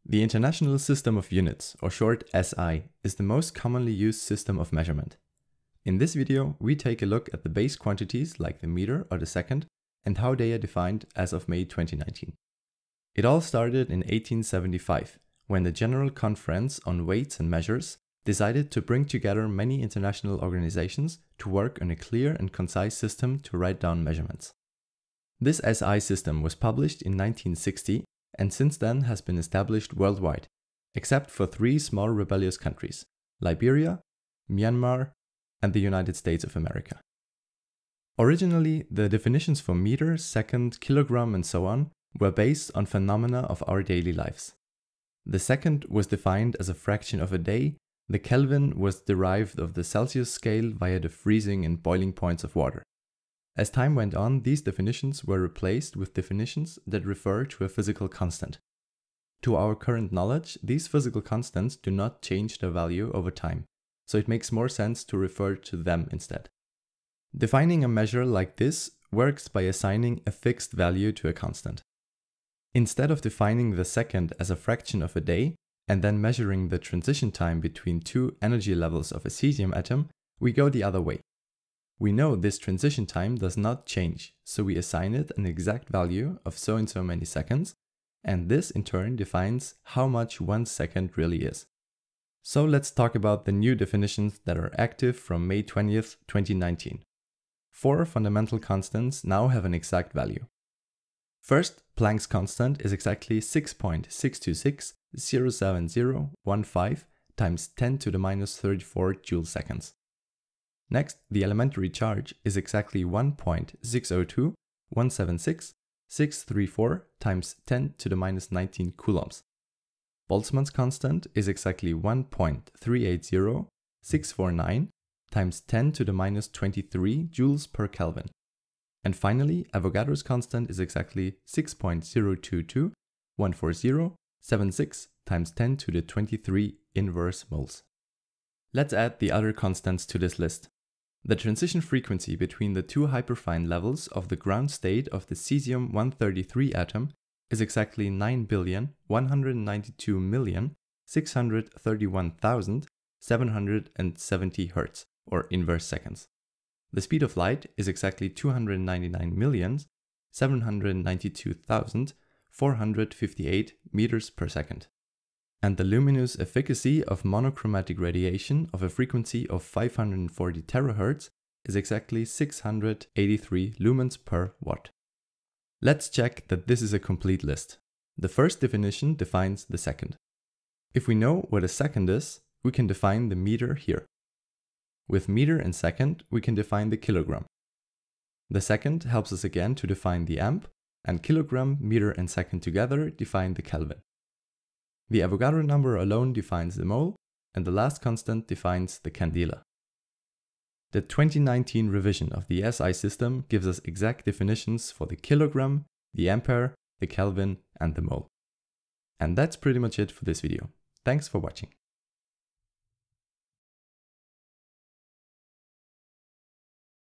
The International System of Units, or short SI, is the most commonly used system of measurement. In this video, we take a look at the base quantities like the meter or the second and how they are defined as of May 2019. It all started in 1875, when the General Conference on Weights and Measures decided to bring together many international organizations to work on a clear and concise system to write down measurements. This SI system was published in 1960 and since then has been established worldwide, except for 3 small rebellious countries: Liberia, Myanmar, and the United States of America. Originally, the definitions for meter, second, kilogram, and so on were based on phenomena of our daily lives. The second was defined as a fraction of a day, the Kelvin was derived of the Celsius scale via the freezing and boiling points of water. As time went on, these definitions were replaced with definitions that refer to a physical constant. To our current knowledge, these physical constants do not change their value over time, so it makes more sense to refer to them instead. Defining a measure like this works by assigning a fixed value to a constant. Instead of defining the second as a fraction of a day and then measuring the transition time between 2 energy levels of a cesium atom, we go the other way. We know this transition time does not change, so we assign it an exact value of so and so many seconds, and this in turn defines how much 1 second really is. So let's talk about the new definitions that are active from May 20th, 2019. 4 fundamental constants now have an exact value. First, Planck's constant is exactly 6.626.07015 times 10 to the minus 34 joule seconds. Next, the elementary charge is exactly 1.602.176.634 times 10 to the minus 19 coulombs. Boltzmann's constant is exactly 1.380649 times 10 to the minus 23 joules per Kelvin. And finally, Avogadro's constant is exactly 6.02214076 times 10 to the 23 inverse moles. Let's add the other constants to this list. The transition frequency between the 2 hyperfine levels of the ground state of the cesium-133 atom is exactly 9,192,631,770 Hz, or inverse seconds. The speed of light is exactly 299,792,458 meters per second. And the luminous efficacy of monochromatic radiation of a frequency of 540 terahertz is exactly 683 lumens per watt. Let's check that this is a complete list. The first definition defines the second. If we know what a second is, we can define the meter here. With meter and second, we can define the kilogram. The second helps us again to define the amp, and kilogram, meter, and second together define the Kelvin. The Avogadro number alone defines the mole, and the last constant defines the candela. The 2019 revision of the SI system gives us exact definitions for the kilogram, the ampere, the Kelvin, and the mole. And that's pretty much it for this video. Thanks for watching.